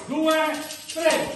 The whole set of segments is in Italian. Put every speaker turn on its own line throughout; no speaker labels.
2, 3.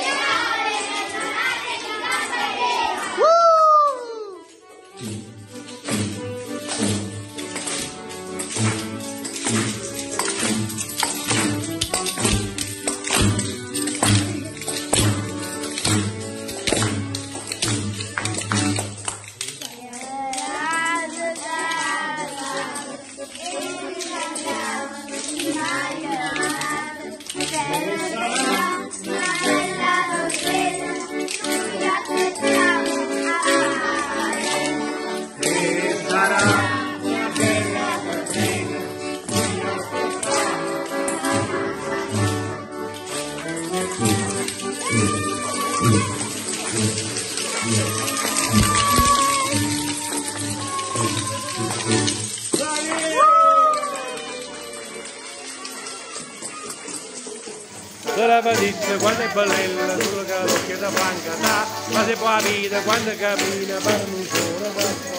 La patizia quando è bella, solo che la bocchetta franca dà, ma se può capire quando cammina, parla un solo.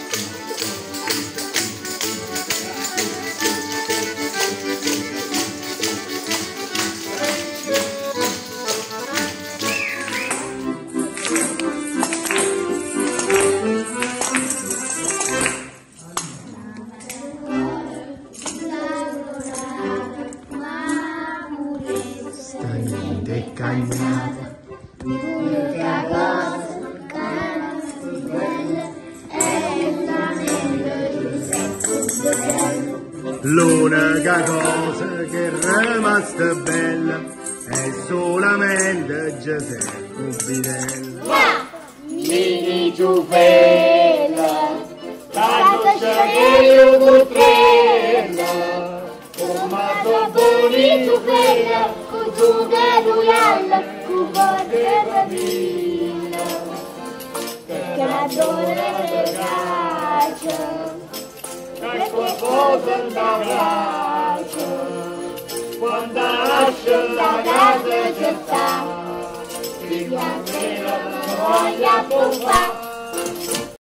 Niente cagnata, l'unica cosa che non si bella è l'anello di secco. L'unica cosa che è rimasta bella è solamente Giuseppe Binella.
Mini giuvella, la doccia che io potrella, come dobboni giuvella, con giuga d'uyalla, con voce bambina, perché la donna caccia, che qualcosa da braccia, quando lascia la casa c'è sta, si piange la voglia pompa.